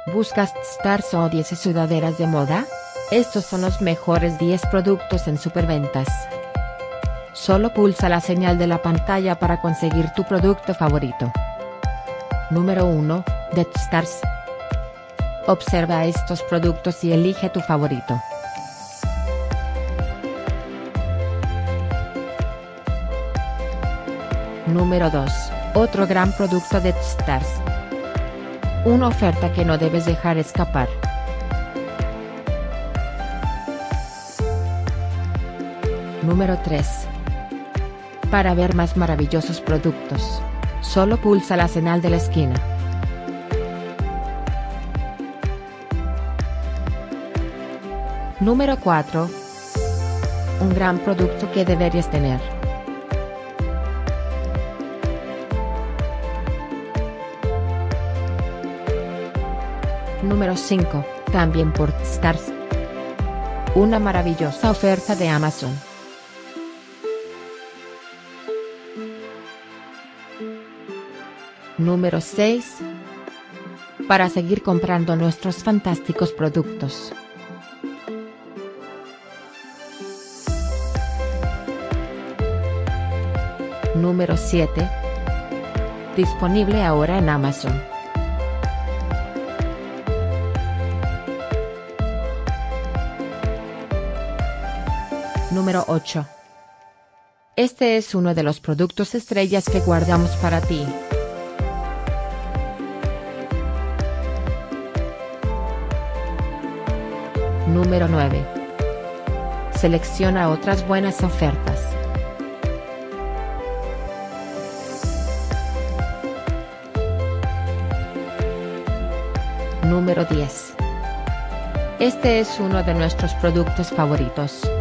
¿Buscas stars o 10 sudaderas de moda? Estos son los mejores 10 productos en Superventas. Solo pulsa la señal de la pantalla para conseguir tu producto favorito. Número 1, Stars. Observa estos productos y elige tu favorito. Número 2, otro gran producto de Stars. Una oferta que no debes dejar escapar. Número 3. Para ver más maravillosos productos, solo pulsa la señal de la esquina. Número 4. Un gran producto que deberías tener. Número 5, también por Stars. Una maravillosa oferta de Amazon. Número 6. Para seguir comprando nuestros fantásticos productos. Número 7. Disponible ahora en Amazon. Número 8. Este es uno de los productos estrellas que guardamos para ti. Número 9. Selecciona otras buenas ofertas. Número 10. Este es uno de nuestros productos favoritos.